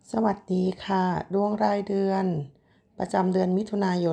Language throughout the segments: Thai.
สวัสดีค่ะดวงรายเดือนประจำเดือนมิถุนายน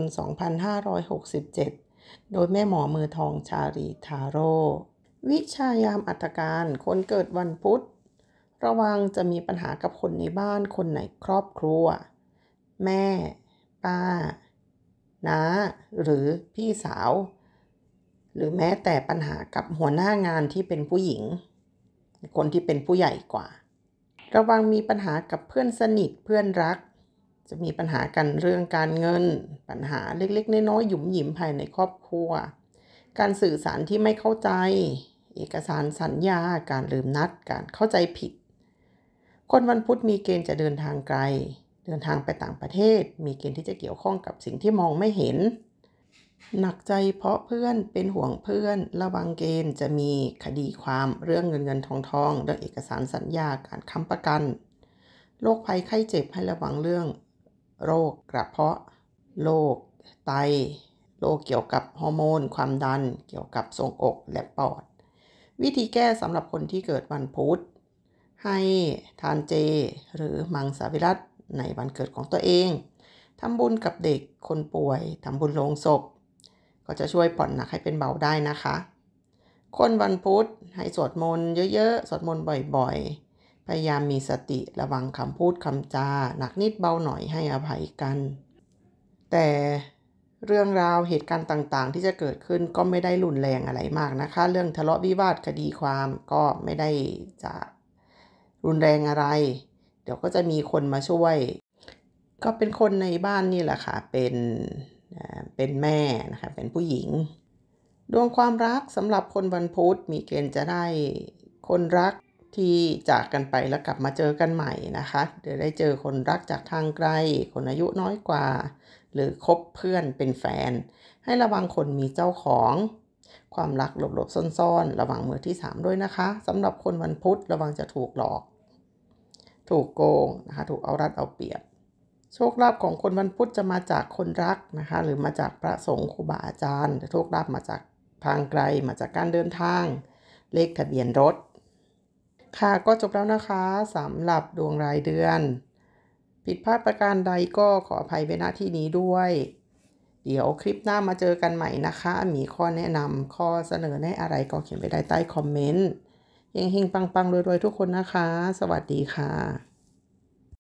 2567 โดยแม่หมอมือทองชาลีทาโร่วิชายามอัตการคนเกิดวันพุธระวังจะมีปัญหากับคนในบ้านคนในครอบครัวแม่ป้าน้าหรือพี่สาวหรือแม้แต่ปัญหากับหัวหน้างานที่เป็นผู้หญิงคนที่เป็นผู้ใหญ่กว่าระวังมีปัญหากับเพื่อนสนิทเพื่อนรักจะมีปัญหากันเรื่องการเงินปัญหาเล็กๆน้อยๆหยุมหยิมภายในครอบครัวการสื่อสารที่ไม่เข้าใจเอกสารสัญญาการลืมนัดการเข้าใจผิดคนวันพุธมีเกณฑ์จะเดินทางไกลเดินทางไปต่างประเทศมีเกณฑ์ที่จะเกี่ยวข้องกับสิ่งที่มองไม่เห็นหนักใจเพราะเพื่อนเป็นห่วงเพื่อนระวังเกณฑ์จะมีคดีความเรื่องเงินทองเรื่องเอกสารสัญญาการค้ำประกันโรคภัยไข้เจ็บให้ระวังเรื่องโรคกระเพาะโรคไตโรคเกี่ยวกับฮอร์โมนความดันเกี่ยวกับทรวงอกและปอดวิธีแก้สำหรับคนที่เกิดวันพุธให้ทานเจหรือมังสวิรัติในวันเกิดของตัวเองทำบุญกับเด็กคนป่วยทำบุญโลงศพก็จะช่วยผ่อนหนักให้เป็นเบาได้นะคะคนวันพุธให้สวดมนต์เยอะๆสวดมนต์บ่อยๆพยายามมีสติระวังคำพูดคำจาหนักนิดเบาหน่อยให้อภัยกันแต่เรื่องราวเหตุการณ์ต่างๆที่จะเกิดขึ้นก็ไม่ได้รุนแรงอะไรมากนะคะเรื่องทะเลาะวิวาทคดีความก็ไม่ได้จะรุนแรงอะไรเดี๋ยวก็จะมีคนมาช่วยก็เป็นคนในบ้านนี่แหละค่ะเป็นแม่นะคะเป็นผู้หญิงดวงความรักสำหรับคนวันพุธมีเกณฑ์จะได้คนรักที่จากกันไปแล้วกลับมาเจอกันใหม่นะคะเดี๋ยวได้เจอคนรักจากทางไกลคนอายุน้อยกว่าหรือคบเพื่อนเป็นแฟนให้ระวังคนมีเจ้าของความรักหลบๆซ่อนๆระวังมือที่3ด้วยนะคะสำหรับคนวันพุธระวังจะถูกหลอกถูกโกงนะคะถูกเอารัดเอาเปรียบโชคลาภของคนวันพุธจะมาจากคนรักนะคะหรือมาจากพระสงฆ์ครูบาอาจารย์โชคลาภมาจากทางไกลมาจากการเดินทางเลขทะเบียนรถค่ะก็จบแล้วนะคะสำหรับดวงรายเดือนผิดพลาดประการใดก็ขออภัยไว้ณที่นี้ด้วยเดี๋ยวคลิปหน้ามาเจอกันใหม่นะคะมีข้อแนะนำข้อเสนอแนะอะไรก็เขียนไว้ได้ใต้คอมเมนต์เฮงๆปังๆรวยๆทุกคนนะคะสวัสดีค่ะ